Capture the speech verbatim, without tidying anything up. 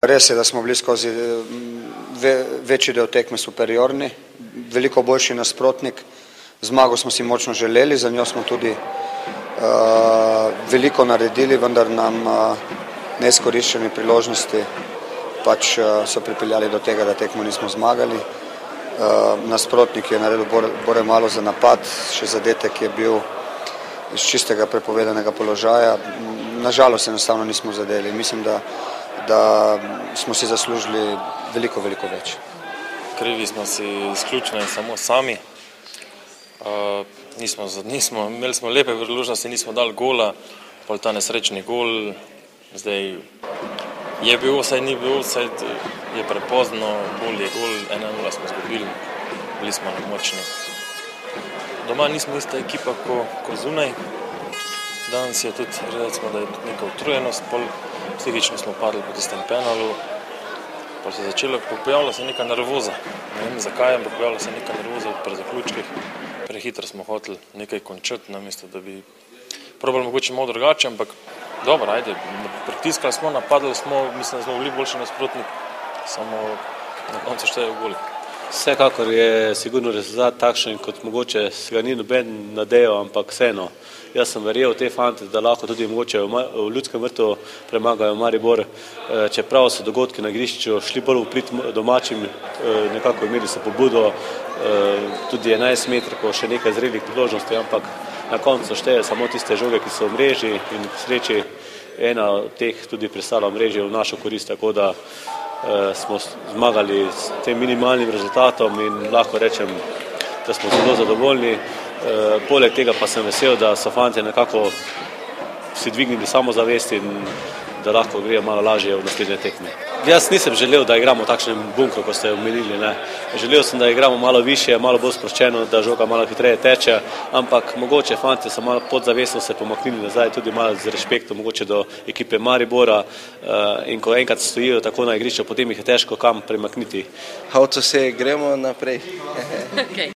res je, da smo bili skozi ve, večji del tekme superiorni, veliko boljši nasprotnik, zmago smo si močno želeli, za njo smo tudi uh, veliko naredili, vendar nam uh, neizkoriščene priložnosti pač uh, so pripeljali do tega, da tekmo nismo zmagali. Uh, nasprotnik je naredil bore, bore malo za napad, še zadetek je bil iz čistega prepovedanega položaja. Nažalost enostavno nismo zadeli. Mislim, da, da smo si zaslužili veliko, veliko več. Krivi smo si izključno in samo sami. Uh, nismo, nismo, imeli smo lepe priložnosti, nismo dali gola, pol ta nesrečni gol. Zdaj je bil offside, ni bil offside, je prepozno, gol je gol, ena nula smo zgubili, bili smo nemočni. Doma nismo ista ekipa ko, ko zunaj. Danes je tudi, recimo, da je tudi neka utrujenost, pol psihično smo padli po tistem penalu, pol se je začelo, pojavila se neka nervoza. Ne vem zakaj, ampak pojavila se neka nervoza pri zaključkih. Prehitro smo hoteli nekaj končati, namesto da bi probali mogoče malo drugače, ampak dobro, ajde, pritiskali smo, napadali smo, mislim, da smo bili boljši nasprotnik, samo na koncu štejejo goli. Vsekakor je sigurno rezultat takšen, kot mogoče se ga ni noben nadejal, ampak vseeno. Jaz sem verjel v te fante, da lahko tudi mogoče v Ljudskem vrtu premagajo Maribor, čeprav so dogodki na igrišču šli bolj v prid domačim, nekako imeli so pobudo, tudi enajst metrov, še nekaj zrelih priložnosti, ampak na koncu šteje samo tiste žoge, ki so v mreži in k sreči ena od teh tudi pristala v mreži v našo korist, tako da smo zmagali s tem minimalnim rezultatom in lahko rečem, da smo zelo zadovoljni. Poleg tega pa sem vesel, da so fantje nekako si dvignili samozavest in da lahko grejo malo lažje v naslednje tekme. Jaz nisem želel, da igramo v takšnem bunkru, kot ste omenili. Ne. Želel sem, da igramo malo više, malo bolj sproščeno, da žoga malo hitreje teče, ampak mogoče fantje so malo podzavestno se pomaknili nazaj, tudi malo z respektom mogoče do ekipe Maribora in ko enkrat stojijo tako na igrišču, potem jih je težko kam premakniti. How to say, gremo naprej. Okay.